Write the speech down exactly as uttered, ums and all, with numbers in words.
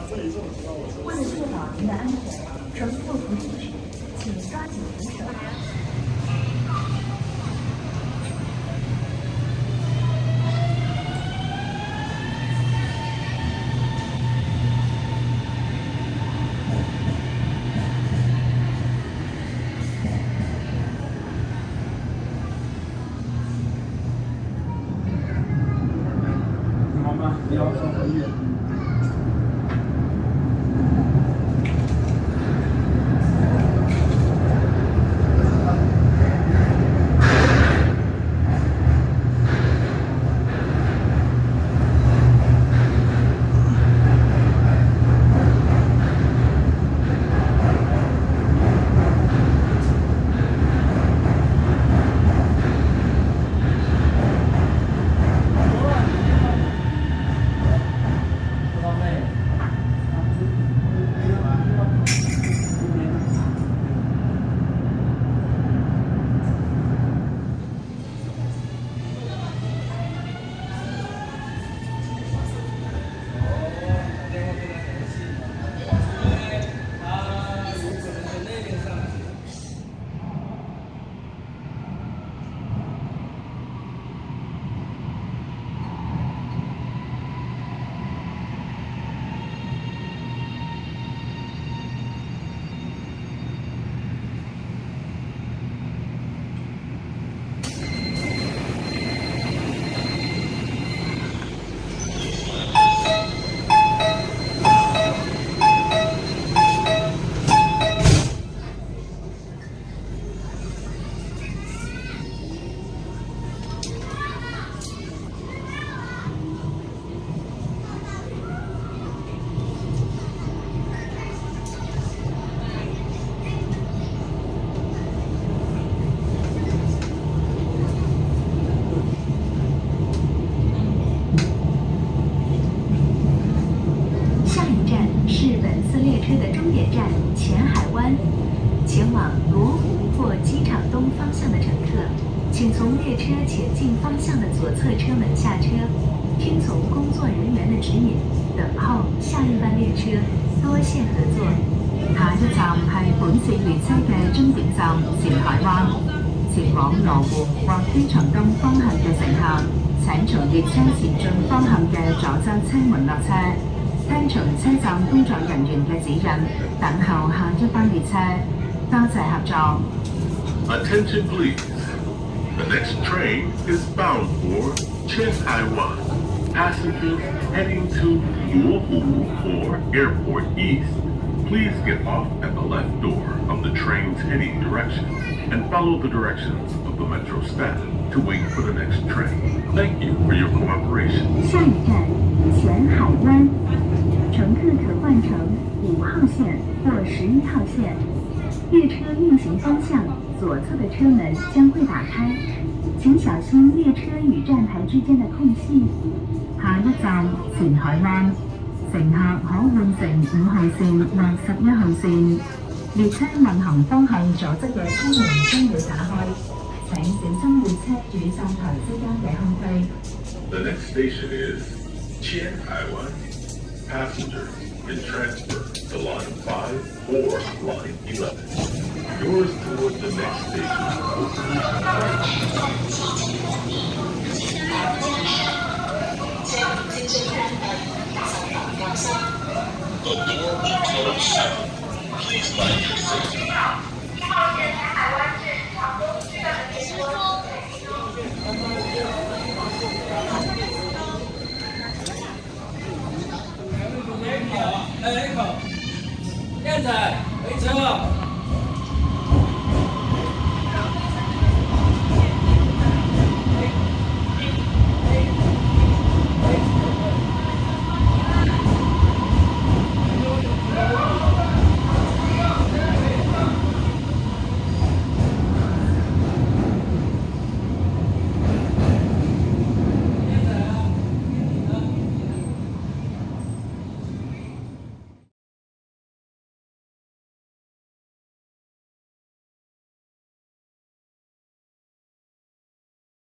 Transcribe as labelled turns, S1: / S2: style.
S1: 为了确保您的安全，乘坐途中时，请抓紧扶手。
S2: 不要上飞跃。
S1: 车的终点站前海湾，前往罗湖或机场东方向的乘客，请从列车前进方向的左侧车门下车，听从工作人员的指引，等候下一班列車。多謝合作。
S3: 下一站係本次列車嘅終點站前海灣，前往羅湖或機場東方向嘅乘客，請從列車前進方向嘅左側車門落車。 聽從車站工作人員嘅指引，等候下一班列車。多謝合作。
S4: Attention please. The next train is bound for Qianhaiwan. Passengers heading to Luohu or Airport East, please get off at the left door of the train's heading direction and follow the directions of the metro staff to wait for the next train. Thank you for your cooperation.
S1: 下一站前海湾。 乘客可换乘五号线或十一号线，列车运行方向左侧的车门将会打开，请小心列車與站台之間的空隙。
S3: 下一站前海灣，乘客可換乘五號線或十一號線。列車運行方向左側嘅車門將會打開，請小心列車與站台之間嘅空隙。
S4: The next station is Qianhaiwan. Passengers can transfer to line five or line eleven. Doors toward the next station open. The door will close soon. Please mind your safety.
S5: 来一口，燕仔，回车。